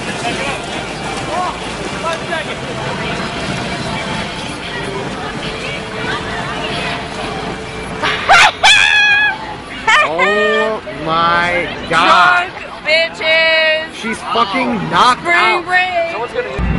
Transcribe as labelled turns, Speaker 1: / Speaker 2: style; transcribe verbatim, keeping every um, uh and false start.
Speaker 1: Oh my god.
Speaker 2: Drunk bitches.
Speaker 1: She's fucking knocked
Speaker 2: Bring,
Speaker 1: out.
Speaker 2: bring.
Speaker 3: Someone's gonna